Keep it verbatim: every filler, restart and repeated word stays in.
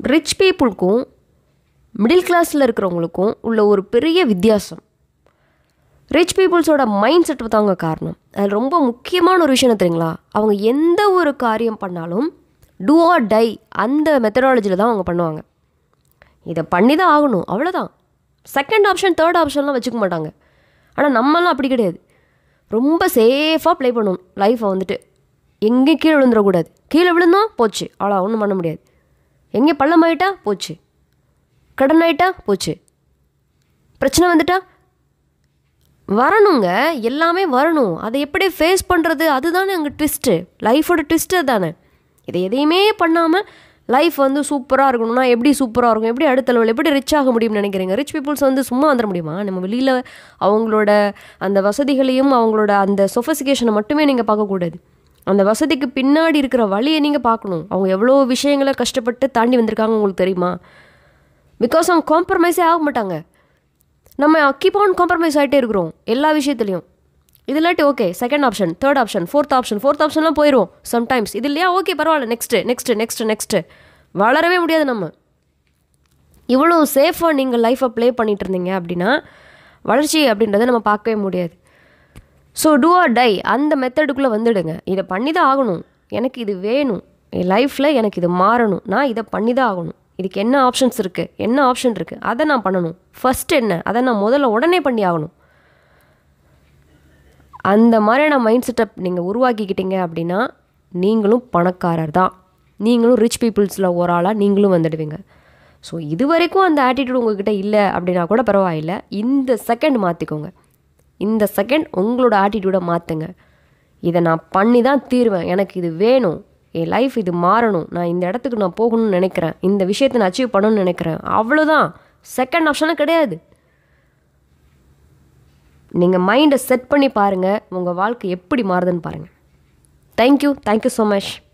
Rich பீப்புளுக்கும் middle கிளாஸில் இருக்கிறவங்களுக்கும் உள்ள ஒரு பெரிய வித்தியாசம். ரிச் பீப்புள்ஸோட மைண்ட் செட் தாங்க காரணம். அது ரொம்ப முக்கியமான ஒரு விஷயம் தெரியுங்களா? அவங்க எந்த ஒரு காரியம் பண்ணாலும் டூ ஆர் டை அந்த மெத்தடாலஜியில் தான் அவங்க பண்ணுவாங்க. இதை பண்ணி தான் ஆகணும், அவ்வளோதான். செகண்ட் ஆப்ஷன் தேர்ட் ஆப்ஷன்லாம் வச்சுக்க மாட்டாங்க. ஆனால் நம்மளாம் அப்படி கிடையாது. ரொம்ப சேஃபாக ப்ளே பண்ணணும் லைஃப்பை வந்துட்டு. எங்கேயும் கீழே விழுந்துடக்கூடாது. கீழே விழுந்தோம் போச்சு, அவ்வளோ ஒன்றும் பண்ண முடியாது. எங்கே பள்ளம் ஆகிட்டா போச்சு, கடன் ஆகிட்டா போச்சு, பிரச்சனை வந்துட்டா வரணுங்க, எல்லாமே வரணும். அதை எப்படி ஃபேஸ் பண்ணுறது, அதுதானே அங்கே ட்விஸ்ட்டு. லைஃபோட ட்விஸ்ட்டு தானே. இதை எதையுமே பண்ணாமல் லைஃப் வந்து சூப்பராக இருக்கணும்னா எப்படி சூப்பராக இருக்கும், எப்படி அடுத்த லெவல் எப்படி ரிச் ஆக முடியும்னு நினைக்கிறீங்க? ரிச் பீப்புள்ஸ் வந்து சும்மா வந்துட முடியுமா? நம்ம வெளியில் அவங்களோட அந்த வசதிகளையும் அவங்களோட அந்த சொஃபிஸ்டிகேஷனை மட்டுமே நீங்கள் பார்க்கக்கூடாது. அந்த வசதிக்கு பின்னாடி இருக்கிற வழியை நீங்கள் பார்க்கணும். அவங்க எவ்வளோ விஷயங்களை கஷ்டப்பட்டு தாண்டி வந்திருக்காங்க உங்களுக்கு தெரியுமா? பிகாஸ் அவங்க காம்ப்ரமைஸே ஆக மாட்டாங்க. நம்ம கீப் ஆன் காம்ப்ரமைஸ் ஆகிட்டே இருக்கிறோம் எல்லா விஷயத்துலையும். இது இல்லாட்டி okay second option third option fourth option fourth ஆப்ஷன்லாம் போயிடும் சம்டைம்ஸ். இது இல்லையா ஓகே பரவாயில்ல, நெக்ஸ்ட்டு நெக்ஸ்ட்டு நெக்ஸ்ட்டு நெக்ஸ்ட்டு வளரவே முடியாது. நம்ம இவ்வளோ சேஃபாக நீங்கள் லைஃப்பை ப்ளே பண்ணிகிட்டு இருந்தீங்க அப்படின்னா வளர்ச்சி அப்படின்றத நம்ம பார்க்கவே முடியாது. ஸோ டூ ஆர் டை அந்த மெத்தடுக்குள்ளே வந்துடுங்க. இதை பண்ணி தான் ஆகணும், எனக்கு இது வேணும், என் லைஃப்பில் எனக்கு இது மாறணும், நான் இதை பண்ணி தான் ஆகணும். இதுக்கு என்ன ஆப்ஷன்ஸ் இருக்குது, என்ன ஆப்ஷன் இருக்குது, அதை நான் பண்ணணும். ஃபஸ்ட் என்ன, அதை நான் முதல்ல உடனே பண்ணி ஆகணும். அந்த மாதிரியான மைண்ட் செட்டப் நீங்கள் உருவாக்கிக்கிட்டீங்க அப்படின்னா நீங்களும் பணக்காரர் தான். நீங்களும் ரிச் பீப்புள்ஸில் ஒரு ஆளாக நீங்களும் வந்துடுவீங்க. ஸோ இது வரைக்கும் அந்த ஆட்டிடியூட் உங்கள்கிட்ட இல்லை அப்படின்னா கூட பரவாயில்ல. இந்த செகண்ட் மாற்றிக்கோங்க. இந்த செகண்ட் உங்களோட ஆட்டிடியூடை மாற்றுங்க. இதை நான் பண்ணி தான் தீருவேன், எனக்கு இது வேணும், என் லைஃப் இது மாறணும், நான் இந்த இடத்துக்கு நான் போகணும்னு நினைக்கிறேன், இந்த விஷயத்தை நான் அச்சீவ் பண்ணணும்னு நினைக்கிறேன், அவ்வளோதான். செகண்ட் ஆப்ஷனாக கிடையாது. நீங்கள் மைண்டை செட் பண்ணி பாருங்கள், உங்கள் வாழ்க்கை எப்படி மாறுதுன்னு பாருங்கள். Thank you thank you so much.